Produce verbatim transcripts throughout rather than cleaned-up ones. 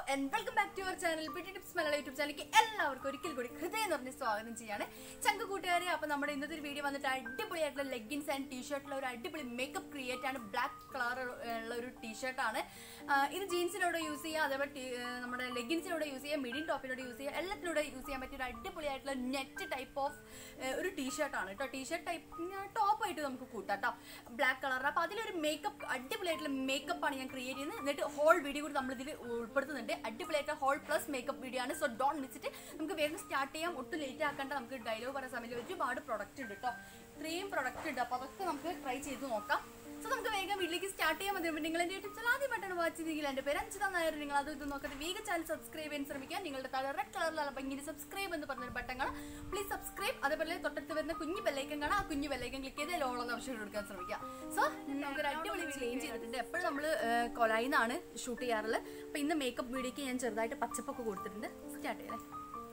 and welcome back to our channel Beauty Tips Malala YouTube channel. എല്ലാവർക്കും ഒരിക്കൽ കൂടി ഹൃദയം നിറഞ്ഞ സ്വാഗതം ചെയ്യാണ് ചങ്ക കൂട്ടുകാരെ. അപ്പോൾ നമ്മുടെ ഇന്നത്തെ ഒരു വീഡിയോ വന്നിട്ട് അടിപൊളിയായിട്ടുള്ള ലെഗിൻസ് ആൻഡ് ടീഷർട്ടിലെ ഒരു അടിപൊളി മേക്കപ്പ് ക്രിയേറ്റ് ആണ്. ബ്ലാക്ക് കളർ ഉള്ള ഒരു ടീഷർട്ടാണ്. ഇത് ജീൻസിനോട് യൂസ് ചെയ്യുക, അതേപോലെ നമ്മുടെ ലെഗിൻസിനോട് യൂസ് ചെയ്യുക, മിഡിൻ ടോപ്പിനോട് യൂസ് ചെയ്യുക, എല്ലാത്തിനോട് യൂസ് ചെയ്യാൻ പറ്റിയ ഒരു അടിപൊളിയായിട്ടുള്ള നെറ്റ് ടൈപ്പ് ഓഫ് ഒരു ടീഷർട്ടാണ് കേട്ടോ. ടീഷർട്ട് ടൈപ്പ് ടോപ്പായിട്ട് നമുക്ക് കൂട്ടാം കേട്ടോ, ബ്ലാക്ക് കളർ. അപ്പോൾ അതിലൊരു മേക്കപ്പ് അടിപൊളിയായിട്ടുള്ള മേക്കപ്പാണ് ഞാൻ ക്രിയേറ്റ് ചെയ്യുന്നത്. എന്നിട്ട് ഹോൾ വീഡിയോ കൂടി നമ്മളിതിൽ ഉൾപ്പെടുത്തുന്നുണ്ട്. അടിപൊളിയായിട്ട് ഹോൾ പ്ലസ് മേക്കപ്പ് വീഡിയോ ആണ്. So don't miss it. നമുക്ക് വേഗം സ്റ്റാർട്ട് ചെയ്യാം. ഒട്ടും ലേറ്റ് ആക്കേണ്ട. നമുക്ക് ഡയലോഗ് പറയുന്ന സമയത്ത് ഒരുപാട് പ്രൊഡക്റ്റ് ഉണ്ട് കേട്ടോ, ഇത്രയും പ്രൊഡക്റ്റ് ഉണ്ട്. അപ്പോൾ അതൊക്കെ നമുക്ക് ട്രൈ ചെയ്ത് നോക്കാം. സോ നമുക്ക് വേഗം വീട്ടിലേക്ക് സ്റ്റാർട്ട് ചെയ്യാൻ മതി. നിങ്ങൾ എൻ്റെ യൂട്യൂബ് ചാനൽ ആദ്യമായിട്ടാണ് വാച്ച് ചെയ്തെങ്കിൽ എൻ്റെ പേര് അഞ്ചിത നായർ. നിങ്ങൾ അത് ഇത് നോക്കട്ടെ, വേഗം ചാനൽ സബ്സ്ക്രൈബ് ചെയ്യാൻ ശ്രമിക്കുക. നിങ്ങളുടെ താഴെ റെഡ് കളറിലുള്ള ഭംഗി സബ്സ്ക്രൈബ് എന്ന് പറഞ്ഞൊരു ബട്ടൺ കാണാം, പ്ലീസ് സബ്സ്ക്രൈബ്. അതേപോലെ തൊട്ടടുത്ത് വരുന്ന കുഞ്ഞു ബെല്ലൈക്കൻ കാണാം, ആ കുഞ്ഞു ബെല്ലൈക്കൻ ക്ലിക്ക് ചെയ്ത് ലോളെന്ന് ഓപ്ഷൻ കൊടുക്കാൻ ശ്രമിക്കുക. സോ നമുക്കൊരു അടിപൊളി ക്ലീൻ ചെയ്തിട്ടുണ്ട്. എപ്പോഴും നമ്മൾ കൊലായിന്നാണ് ഷൂട്ട് ചെയ്യാറുള്ളത്. അപ്പോൾ ഇന്ന് മേക്കപ്പ് വീഡിയോക്ക് ഞാൻ ചെറുതായിട്ട് പച്ചപ്പൊക്കെ കൊടുത്തിട്ടുണ്ട്. സ്റ്റാർട്ട് ചെയ്യാം.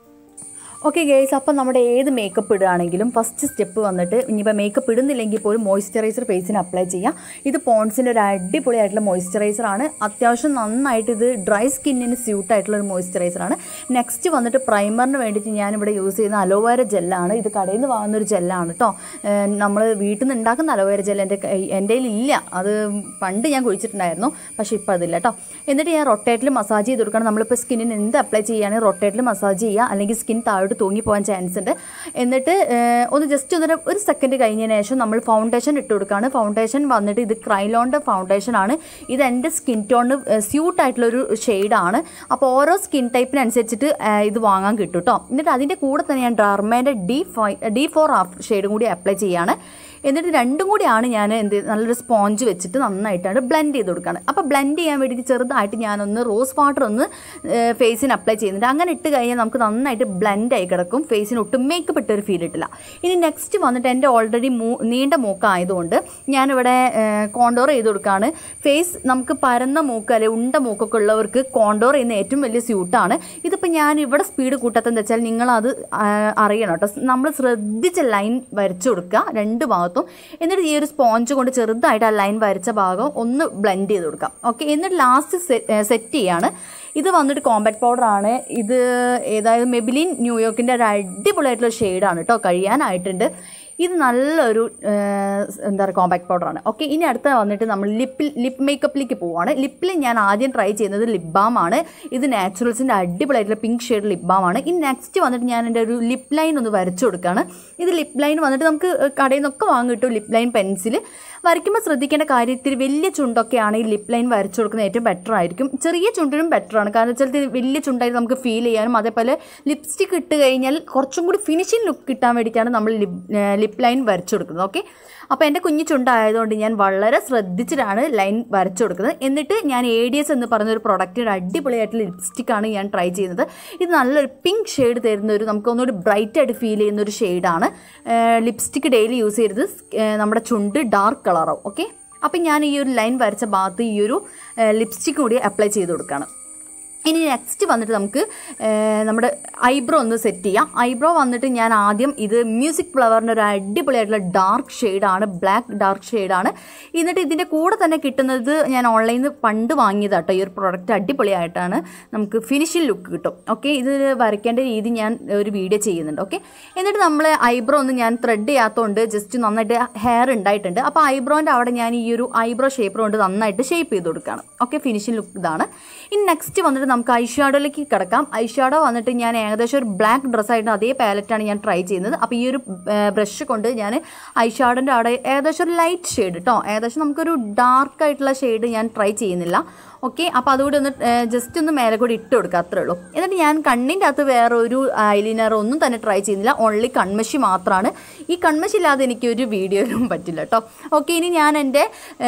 ഓക്കെ ഗേസ്, അപ്പം നമ്മുടെ ഏത് മേക്കപ്പ് ഇടുകയാണെങ്കിലും ഫസ്റ്റ് സ്റ്റെപ്പ് വന്നിട്ട് ഇനിയിപ്പോൾ മേക്കപ്പ് ഇടുന്നില്ലെങ്കിൽ പോലും മോയ്സ്ചറൈസർ ഫേസിന് അപ്ലൈ ചെയ്യാം. ഇത് പോൺസിൻ്റെ ഒരു അടിപൊളിയായിട്ടുള്ള മോയ്സ്ചറൈസറാണ്. അത്യാവശ്യം നന്നായിട്ട് ഇത് ഡ്രൈ സ്കിന്നിന് സ്യൂട്ടായിട്ടുള്ള ഒരു മോയ്സ്ചറൈസറാണ്. നെക്സ്റ്റ് വന്നിട്ട് പ്രൈമറിന് വേണ്ടിയിട്ട് ഞാനിവിടെ യൂസ് ചെയ്യുന്ന അലോവേര ജെല്ലാണ്. ഇത് കടയിൽ നിന്ന് വാങ്ങുന്നൊരു ജെല്ലാണ് കേട്ടോ. നമ്മൾ വീട്ടിൽ നിന്ന് ഉണ്ടാക്കുന്ന അലോവേര ജെൽ എൻ്റെ എൻ്റെ കയ്യിലില്ല. അത് പണ്ട് ഞാൻ കുഴിച്ചിട്ടുണ്ടായിരുന്നു, പക്ഷേ ഇപ്പോൾ അതില്ല കേട്ടോ. എന്നിട്ട് ഞാൻ റൊട്ടേറ്റിൽ മസാജ് ചെയ്ത് കൊടുക്കണം. നമ്മളിപ്പോൾ സ്കിന്നിന് എന്ത് അപ്ലൈ ചെയ്യുകയാണെങ്കിൽ റൊട്ടേറ്റിൽ മസാജ് ചെയ്യുക, അല്ലെങ്കിൽ സ്കിൻ താഴോട്ട് തൂങ്ങിപ്പോകാൻ ചാൻസ് ഉണ്ട്. എന്നിട്ട് ഒന്ന് ജസ്റ്റ് ഒന്നര ഒരു സെക്കൻഡ് കഴിഞ്ഞതിന് ശേഷം നമ്മൾ ഫൗണ്ടേഷൻ ഇട്ട് കൊടുക്കുകയാണ്. ഫൗണ്ടേഷൻ വന്നിട്ട് ഇത് ക്രൈലോണിൻ്റെ ഫൗണ്ടേഷനാണ്. ഇത് എൻ്റെ സ്കിൻ ടോണിന് സ്യൂട്ടായിട്ടുള്ളൊരു ഷെയ്ഡാണ്. അപ്പോൾ ഓരോ സ്കിൻ ടൈപ്പിനനുസരിച്ചിട്ട് ഇത് വാങ്ങാൻ കിട്ടും കേട്ടോ. എന്നിട്ട് അതിൻ്റെ കൂടെ തന്നെ ഞാൻ ഡർമേൻ്റെ D five D four half ഷെയ്ഡും കൂടി അപ്ലൈ ചെയ്യുകയാണ്. എന്നിട്ട് രണ്ടും കൂടിയാണ് ഞാൻ എന്ത് നല്ലൊരു സ്പോഞ്ച് വെച്ചിട്ട് നന്നായിട്ടാണ് ബ്ലെൻഡ് ചെയ്ത് കൊടുക്കുകയാണ്. അപ്പോൾ ബ്ലെൻഡ് ചെയ്യാൻ വേണ്ടിയിട്ട് ചെറുതായിട്ട് ഞാനൊന്ന് റോസ് വാട്ടർ ഒന്ന് ഫേസിന് അപ്ലൈ ചെയ്യുന്നുണ്ട്. അങ്ങനെ ഇട്ട് കഴിഞ്ഞാൽ നമുക്ക് നന്നായിട്ട് ബ്ലെൻഡ് ആയി കിടക്കും. ഫേസിന് ഒട്ടും മേക്കപ്പ് ഇട്ടൊരു ഫീൽ ഇട്ടില്ല. ഇനി നെക്സ്റ്റ് വന്നിട്ട് എൻ്റെ ഓൾറെഡി മൂ നീണ്ട മൂക്കായതുകൊണ്ട് ഞാനിവിടെ കോണ്ടോർ ചെയ്ത് കൊടുക്കുകയാണ്. ഫേസ് നമുക്ക് പരന്ന മൂക്ക് അല്ലെങ്കിൽ ഉണ്ട മൂക്കൊക്കെ ഉള്ളവർക്ക് കോണ്ടോർ ചെയ്യുന്ന ഏറ്റവും വലിയ സ്യൂട്ടാണ്. ഇതിപ്പോൾ ഞാൻ ഇവിടെ സ്പീഡ് കൂട്ടാത്തതെന്ന് വെച്ചാൽ നിങ്ങളത് അറിയണം കേട്ടോ. നമ്മൾ ശ്രദ്ധിച്ച് ലൈൻ വരച്ചു കൊടുക്കുക രണ്ട് ഭാഗത്തും. എന്നിട്ട് ഈ ഒരു സ്പോഞ്ച് കൊണ്ട് ചെറുതായിട്ട് ആ ലൈൻ വരച്ച ഭാഗം ഒന്ന് ബ്ലെൻഡ് ചെയ്ത് കൊടുക്കാം. ഓക്കെ, എന്നിട്ട് ലാസ്റ്റ് സെറ്റ് ചെയ്യാണ്. ഇത് വന്നിട്ട് കോമ്പാക്ട് പൗഡറാണ്. ഇത് ഏതായാലും മെബിലിൻ ന്യൂയോർക്കിൻ്റെ ഒരു അടിപൊളിയായിട്ടുള്ള ഷെയ്ഡാണ് കേട്ടോ. കഴിയാനായിട്ടുണ്ട്. ഇത് നല്ലൊരു എന്താ പറയുക കോമ്പാക്ട് പൗഡറാണ്. ഓക്കെ, ഇനി അടുത്ത വന്നിട്ട് നമ്മൾ ലിപ്പിൽ ലിപ്പ് മേക്കപ്പിലേക്ക് പോവുകയാണ്. ലിപ്പിൽ ഞാൻ ആദ്യം ട്രൈ ചെയ്യുന്നത് ലിപ് ബാമാണ്. ഇത് നാച്ചുറൽസിൻ്റെ അടിപൊളിയായിട്ടുള്ള പിങ്ക് ഷെയ്ഡ് ലിപ് ബാമാണ്. ഇനി നെക്സ്റ്റ് വന്നിട്ട് ഞാൻ എൻ്റെ ഒരു ലിപ്പ് ലൈൻ ഒന്ന് വരച്ചു കൊടുക്കുകയാണ്. ഇത് ലിപ്പ് ലൈൻ വന്നിട്ട് നമുക്ക് കടയിൽ നിന്നൊക്കെ വാങ്ങി കിട്ടും. ലിപ്പ് ലൈൻ പെൻസിൽ വരയ്ക്കുമ്പോൾ ശ്രദ്ധിക്കേണ്ട കാര്യത്തിൽ വലിയ ചുണ്ടൊക്കെ ആണെങ്കിൽ ലിപ്പ് ലൈൻ വരച്ചു കൊടുക്കുന്നത് ഏറ്റവും ബെറ്റർ ആയിരിക്കും. ചെറിയ ചുണ്ടിനും ബെറ്ററാണ്, കാരണം വെച്ചാൽ വലിയ ചുണ്ടായിട്ട് നമുക്ക് ഫീൽ ചെയ്യാനും അതേപോലെ ലിപ്സ്റ്റിക് ഇട്ട് കഴിഞ്ഞാൽ കുറച്ചും കൂടി ഫിനിഷിങ് ലുക്ക് കിട്ടാൻ വേണ്ടിയിട്ടാണ് നമ്മൾ ലിപ് ലിപ്പ് ലൈൻ വരച്ചു കൊടുക്കുന്നത്. ഓക്കെ, അപ്പോൾ എൻ്റെ കുഞ്ഞു ചുണ്ടായതുകൊണ്ട് ഞാൻ വളരെ ശ്രദ്ധിച്ചിട്ടാണ് ലൈൻ വരച്ചു കൊടുക്കുന്നത്. എന്നിട്ട് ഞാൻ എ ഡി എസ് എന്ന് പറഞ്ഞൊരു പ്രൊഡക്റ്റിൻ്റെ അടിപൊളിയായിട്ടുള്ള ലിപ്സ്റ്റിക്കാണ് ഞാൻ ട്രൈ ചെയ്യുന്നത്. ഇത് നല്ലൊരു പിങ്ക് ഷെയ്ഡ് തരുന്ന ഒരു നമുക്ക് ഒന്നുകൂടി ബ്രൈറ്റ് ആയിട്ട് ഫീൽ ചെയ്യുന്ന ഒരു ഷെയ്ഡാണ്. ലിപ്സ്റ്റിക്ക് ഡെയിലി യൂസ് ചെയ്തത് നമ്മുടെ ചുണ്ട് ഡാർക്ക് കളറാവും. ഓക്കെ, അപ്പം ഞാൻ ഈ ഒരു ലൈൻ വരച്ച ഭാഗത്ത് ഈ ഒരു ലിപ്സ്റ്റിക്ക് കൂടി അപ്ലൈ ചെയ്ത് കൊടുക്കുകയാണ്. ഇനി നെക്സ്റ്റ് വന്നിട്ട് നമുക്ക് നമ്മുടെ ഐബ്രോ ഒന്ന് സെറ്റ് ചെയ്യാം. ഐബ്രോ വന്നിട്ട് ഞാൻ ആദ്യം ഇത് മ്യൂസിക് ഫ്ലവറിൻ്റെ ഒരു അടിപൊളിയായിട്ടുള്ള ഡാർക്ക് ഷെയ്ഡാണ്, ബ്ലാക്ക് ഡാർക്ക് ഷെയ്ഡാണ്. എന്നിട്ട് ഇതിൻ്റെ കൂടെ തന്നെ കിട്ടുന്നത് ഞാൻ ഓൺലൈനിൽ നിന്ന് പണ്ട് വാങ്ങിയതാണ് കേട്ടോ. ഈ ഒരു പ്രോഡക്റ്റ് അടിപൊളിയായിട്ടാണ്, നമുക്ക് ഫിനിഷിംഗ് ലുക്ക് കിട്ടും. ഓക്കെ, ഇത് വരയ്ക്കേണ്ട രീതി ഞാൻ ഒരു വീഡിയോ ചെയ്യുന്നുണ്ട്. ഓക്കെ, എന്നിട്ട് നമ്മൾ ഐബ്രോ ഒന്ന് ഞാൻ ത്രെഡ് ചെയ്യാത്തതുകൊണ്ട് ജസ്റ്റ് നന്നായിട്ട് ഹെയർ ഉണ്ടായിട്ടുണ്ട്. അപ്പോൾ ഐബ്രോൻ്റെ അവിടെ ഞാൻ ഈ ഒരു ഐബ്രോ ഷേപ്പർ കൊണ്ട് നന്നായിട്ട് ഷേപ്പ് ചെയ്ത് കൊടുക്കുകയാണ്. ഓക്കെ, ഫിനിഷിംഗ് ലുക്ക് ഇതാണ്. ഇനി നെക്സ്റ്റ് വന്നിട്ട് നമുക്ക് ഐഷാഡോയിലേക്ക് കിടക്കാം. ഐഷാഡോ വന്നിട്ട് ഞാൻ ഏകദേശം ഒരു ബ്ലാക്ക് ഡ്രസ്സായിട്ട് അതേ പാലറ്റാണ് ഞാൻ ട്രൈ ചെയ്യുന്നത്. അപ്പോൾ ഈ ഒരു ബ്രഷ് കൊണ്ട് ഞാൻ ഐഷാഡോൻ്റെ അവിടെ ഏകദേശം ഒരു ലൈറ്റ് ഷെയ്ഡ് കേട്ടോ, ഏകദേശം നമുക്കൊരു ഡാർക്ക് ആയിട്ടുള്ള ഷെയ്ഡ് ഞാൻ ട്രൈ ചെയ്യുന്നില്ല. ഓക്കെ, അപ്പോൾ അതുകൂടി ഒന്ന് ജസ്റ്റ് ഒന്ന് മേലെ കൂടി ഇട്ട് കൊടുക്കുക, അത്രേ ഉള്ളൂ. എന്നിട്ട് ഞാൻ കണ്ണിൻ്റെ അകത്ത് വേറെ ഒരു ഐലൈനർ ഒന്നും തന്നെ ട്രൈ ചെയ്യുന്നില്ല, ഓൺലി കൺമഷി മാത്രമാണ്. ഈ കൺമഷി ഇല്ലാതെ എനിക്കൊരു വീഡിയോയിലും പറ്റില്ല കേട്ടോ. ഓക്കെ, ഇനി ഞാൻ എൻ്റെ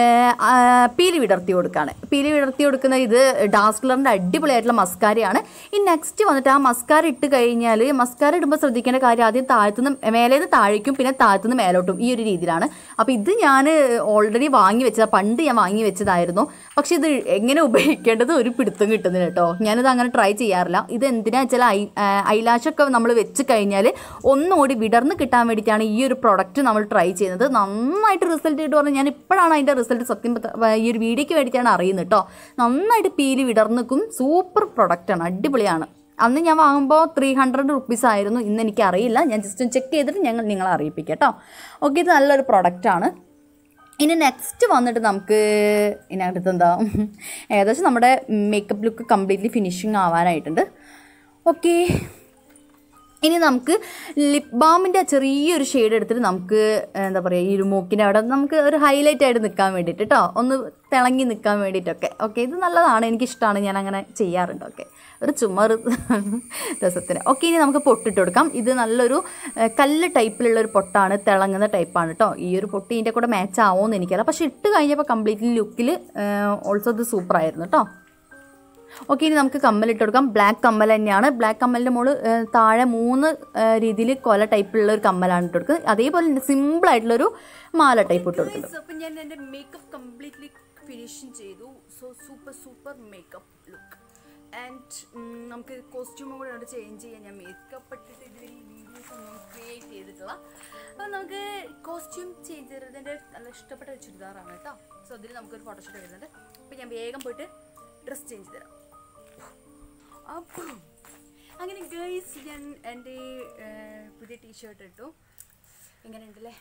പീലി വിടർത്തി കൊടുക്കുകയാണ്. പീലി വിടർത്തി കൊടുക്കുന്ന ഇത് ഡാർക്ക് കളറിൻ്റെ അടിപൊളിയായിട്ടുള്ള മസ്കാരയാണ്. ഇനി നെക്സ്റ്റ് വന്നിട്ട് ആ മസ്കാര ഇട്ട് കഴിഞ്ഞാൽ മസ്കാര ഇടുമ്പോൾ ശ്രദ്ധിക്കേണ്ട കാര്യം ആദ്യം താഴത്തുനിന്ന് മേലേന്ന് താഴേക്കും പിന്നെ താഴത്തുനിന്ന് മേലോട്ടും ഈ ഒരു രീതിയിലാണ്. അപ്പോൾ ഇത് ഞാൻ ഓൾറെഡി വാങ്ങി വെച്ചതാണ്, പണ്ട് ഞാൻ വാങ്ങി വെച്ചതായിരുന്നു. പക്ഷേ ഇത് എങ്ങനെ ഇതെങ്ങനെ ഉപയോഗിക്കേണ്ടത് ഒരു പിടുത്തം കിട്ടുന്നില്ല കേട്ടോ. ഞാനിത് അങ്ങനെ ട്രൈ ചെയ്യാറില്ല. ഇത് എന്തിനാ വെച്ചാൽ ഐ ഐലാഷൊക്കെ നമ്മൾ വെച്ച് കഴിഞ്ഞാൽ ഒന്നുകൂടി വിടർന്ന് കിട്ടാൻ വേണ്ടിയിട്ടാണ് ഈ ഒരു പ്രൊഡക്റ്റ് നമ്മൾ ട്രൈ ചെയ്യുന്നത്. നന്നായിട്ട് റിസൾട്ട് കിട്ടും പറഞ്ഞാൽ ഞാൻ ഇപ്പോഴാണ് അതിൻ്റെ റിസൾട്ട് സത്യം ഈ ഒരു വീഡിയോയ്ക്ക് വേണ്ടിയിട്ടാണ് അറിയുന്നത് കേട്ടോ. നന്നായിട്ട് പീല് വിടർന്നിക്കും. സൂപ്പർ പ്രൊഡക്റ്റാണ്, അടിപൊളിയാണ്. അന്ന് ഞാൻ വാങ്ങുമ്പോൾ ത്രീ ഹൺഡ്രഡ് റുപ്പീസ് ആയിരുന്നു. ഇന്ന് എനിക്കറിയില്ല, ഞാൻ ജസ്റ്റ് ഒന്ന് ചെക്ക് ചെയ്തിട്ട് ഞങ്ങൾ നിങ്ങളെ അറിയിപ്പിക്കാം കേട്ടോ. ഓക്കെ, ഇത് നല്ലൊരു പ്രൊഡക്റ്റാണ്. ഇനി നെക്സ്റ്റ് വന്നിട്ട് നമുക്ക് ഇനി അടുത്ത് എന്താ, ഏകദേശം നമ്മുടെ മേക്കപ്പ് ലുക്ക് കംപ്ലീറ്റ്ലി ഫിനിഷിങ് ആവാനായിട്ടുണ്ട്. ഓക്കെ, ഇനി നമുക്ക് ലിപ് ബാമിൻ്റെ ചെറിയൊരു ഷെയ്ഡ് എടുത്തിട്ട് നമുക്ക് എന്താ പറയുക, ഈ ഒരു മൂക്കിൻ്റെ അവിടെ നമുക്ക് ഒരു ഹൈലൈറ്റ് ആയിട്ട് നിൽക്കാൻ വേണ്ടിയിട്ട് കേട്ടോ, ഒന്ന് തിളങ്ങി നിൽക്കാൻ വേണ്ടിയിട്ടൊക്കെ. ഓക്കെ, ഇത് നല്ലതാണ്, എനിക്കിഷ്ടമാണ്, ഞാൻ അങ്ങനെ ചെയ്യാറുണ്ട്. ഓക്കെ, ഒരു ചുമർ രസത്തിന്. ഓക്കെ, ഇനി നമുക്ക് പൊട്ടിട്ട് കൊടുക്കാം. ഇത് നല്ലൊരു കല്ല് ടൈപ്പിലുള്ളൊരു പൊട്ടാണ്, തിളങ്ങുന്ന ടൈപ്പാണ് കേട്ടോ. ഈ ഒരു പൊട്ടി ഇതിൻ്റെ കൂടെ മാച്ച് ആവുമെന്ന് എനിക്കറിയാം, പക്ഷേ ഇട്ട് കഴിഞ്ഞപ്പോൾ കംപ്ലീറ്റ്ലി ലുക്കിൽ ഓൾസോ ഇത് സൂപ്പറായിരുന്നു കേട്ടോ. ഓക്കെ, ഇനി നമുക്ക് കമ്മലിട്ട് കൊടുക്കാം. ബ്ലാക്ക് കമ്മൽ തന്നെയാണ്. ബ്ലാക്ക് കമ്മലിൻ്റെ മുകളിൽ താഴെ മൂന്ന് രീതിയിൽ കൊല ടൈപ്പിലുള്ള ഒരു കമ്മലാണ് ഇട്ട് കൊടുക്കുന്നത്. അതേപോലെ തന്നെ സിമ്പിളായിട്ടുള്ളൊരു മാല ടൈപ്പ് ഇട്ട് കൊടുക്കുന്നത്. അപ്പം ഞാൻ എൻ്റെ മേക്കപ്പ് കംപ്ലീറ്റ്ലി ഫിനിഷിങ് ചെയ്തു. So super super makeup look. And നമുക്ക് കോസ്റ്റ്യൂമും കൂടെ അവിടെ ചേഞ്ച് ചെയ്യാൻ ഞാൻ മേക്കപ്പ് ഇട്ടിട്ട് ഇതിൽ വീഡിയോസ് ഒന്നും ക്രിയേറ്റ് ചെയ്തിട്ടുള്ള. അപ്പം നമുക്ക് കോസ്റ്റ്യൂം ചേഞ്ച് ചെയ്തതിൻ്റെ നല്ല ഇഷ്ടപ്പെട്ട ഒരു ചുരിദാറാണ് കേട്ടോ. സോ അതിൽ നമുക്കൊരു ഫോട്ടോഷൂട്ട് വരുന്നുണ്ട്. അപ്പം ഞാൻ വേഗം പോയിട്ട് ഡ്രസ്സ് ചേഞ്ച് തരാം. അപ്പോൾ അങ്ങനെ ഗൈസ്, ഞാൻ എൻ്റെ പുതിയ ടീഷർട്ട് ഇട്ടു. എങ്ങനെയുണ്ടല്ലേ,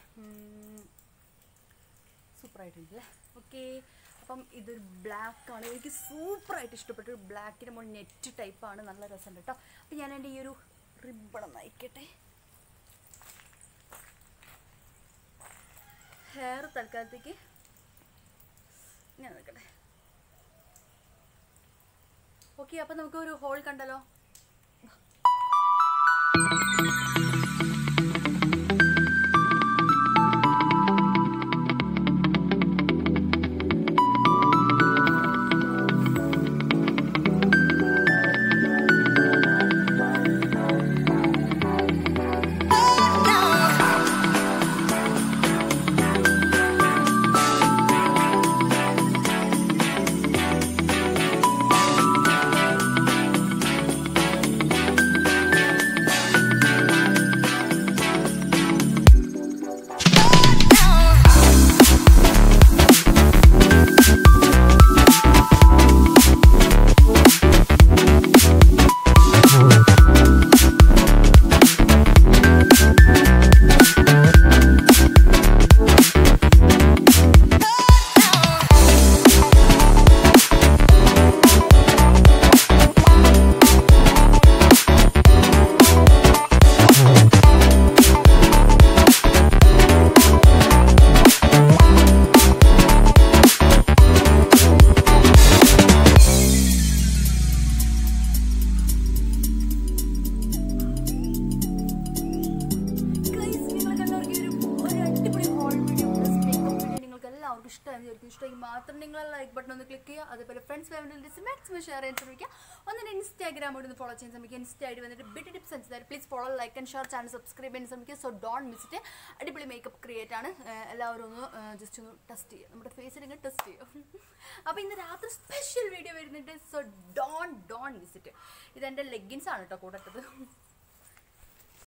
സൂപ്പറായിട്ടുണ്ടല്ലേ. ഓക്കെ, അപ്പം ഇതൊരു ബ്ലാക്കാണ്, എനിക്ക് സൂപ്പറായിട്ട് ഇഷ്ടപ്പെട്ട ഒരു ബ്ലാക്കിൻ്റെ മുകളിൽ നെറ്റ് ടൈപ്പാണ്, നല്ല രസമുണ്ട് കേട്ടോ. അപ്പം ഞാൻ എൻ്റെ ഈ ഒരു റിബൺ നയിക്കട്ടെ. ഹെയർ തൽക്കാലത്തേക്ക് ഞാൻ നിൽക്കട്ടെ. ഓക്കെ, അപ്പം നമുക്ക് ഒരു ഹോൾ കണ്ടല്ലോ. ഇഷ്ടമായി മാത്രം നിങ്ങൾ ലൈക്ക് ബട്ടൺ ഒന്ന് ക്ലിക്ക് ചെയ്യുക. അതുപോലെ ഫ്രണ്ട്സ് ഫാമിലി മാക്സിമം ഷെയർ ചെയ്യാൻ ശ്രമിക്കുക. ഒന്നിന് ഇൻസ്റ്റാഗ്രാമോട് ഒന്ന് ഫോളോ ചെയ്യാൻ ശ്രമിക്കുക. ഇൻസ്റ്റ ഐ ഡി വന്നിട്ട് ബിറ്റ് ടിപ്സ് അനുസരിച്ച് please follow, like and share, channel subscribe ചെയ്യാൻ ശ്രമിക്കുക. So don't miss it. അടിപൊളി മേക്കപ്പ് ക്രിയേറ്റ് ആണ്, എല്ലാവരും ഒന്ന് ജസ്റ്റ് ഒന്ന് ടെസ്റ്റ് ചെയ്യുക, നമ്മുടെ ഫേസിൽ ഇങ്ങനെ ടെസ്റ്റ് ചെയ്യുക. അപ്പോൾ ഇന്ന് രാത്രി സ്പെഷ്യൽ വീഡിയോ വരുന്നുണ്ട്. So don don miss it. ഇതെൻ്റെ ലെഗിൻസ് ആണ് കേട്ടോ കൂടെ ഇട്ടത്.